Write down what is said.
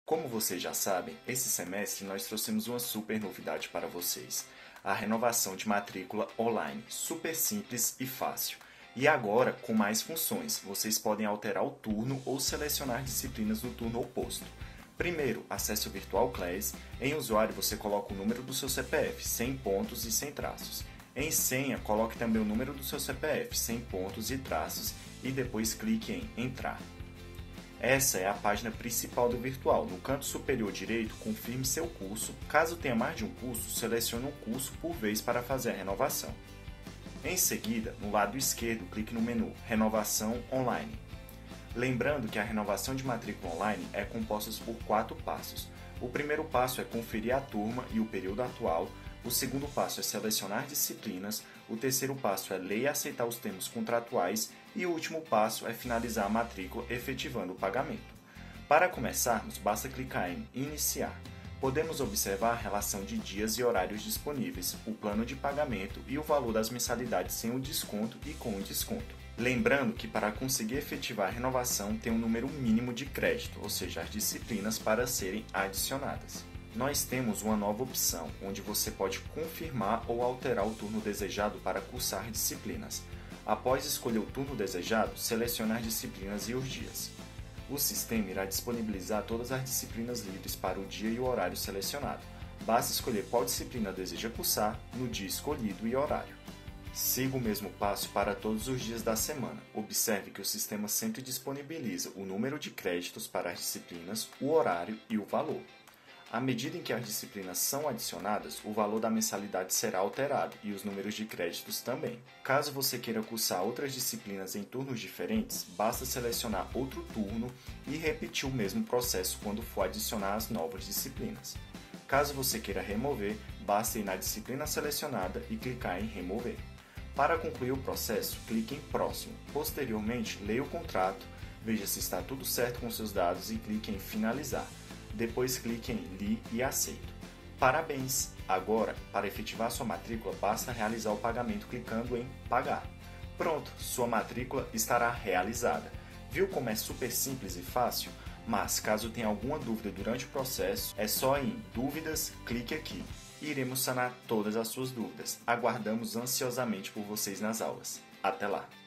Como vocês já sabem, esse semestre nós trouxemos uma super novidade para vocês, a renovação de matrícula online, super simples e fácil. E agora, com mais funções, vocês podem alterar o turno ou selecionar disciplinas do turno oposto. Primeiro, acesse o Virtual Class. Em usuário, você coloca o número do seu CPF, sem pontos e sem traços. Em senha, coloque também o número do seu CPF, sem pontos e traços, e depois clique em Entrar. Essa é a página principal do Virtual. No canto superior direito, confirme seu curso. Caso tenha mais de um curso, selecione um curso por vez para fazer a renovação. Em seguida, no lado esquerdo, clique no menu Renovação Online. Lembrando que a renovação de matrícula online é composta por 4 passos. O primeiro passo é conferir a turma e o período atual. O segundo passo é selecionar disciplinas. O terceiro passo é ler e aceitar os termos contratuais. E o último passo é finalizar a matrícula efetivando o pagamento. Para começarmos, basta clicar em Iniciar. Podemos observar a relação de dias e horários disponíveis, o plano de pagamento e o valor das mensalidades sem o desconto e com o desconto. Lembrando que para conseguir efetivar a renovação tem um número mínimo de crédito, ou seja, as disciplinas para serem adicionadas. Nós temos uma nova opção, onde você pode confirmar ou alterar o turno desejado para cursar disciplinas. Após escolher o turno desejado, selecione as disciplinas e os dias. O sistema irá disponibilizar todas as disciplinas livres para o dia e o horário selecionado. Basta escolher qual disciplina deseja cursar, no dia escolhido e horário. Siga o mesmo passo para todos os dias da semana. Observe que o sistema sempre disponibiliza o número de créditos para as disciplinas, o horário e o valor. À medida em que as disciplinas são adicionadas, o valor da mensalidade será alterado e os números de créditos também. Caso você queira cursar outras disciplinas em turnos diferentes, basta selecionar outro turno e repetir o mesmo processo quando for adicionar as novas disciplinas. Caso você queira remover, basta ir na disciplina selecionada e clicar em Remover. Para concluir o processo, clique em Próximo. Posteriormente, leia o contrato, veja se está tudo certo com seus dados e clique em Finalizar. Depois clique em Li e Aceito. Parabéns! Agora, para efetivar sua matrícula, basta realizar o pagamento clicando em Pagar. Pronto, sua matrícula estará realizada. Viu como é super simples e fácil? Mas, caso tenha alguma dúvida durante o processo, é só em Dúvidas, clique aqui. Iremos sanar todas as suas dúvidas. Aguardamos ansiosamente por vocês nas aulas. Até lá!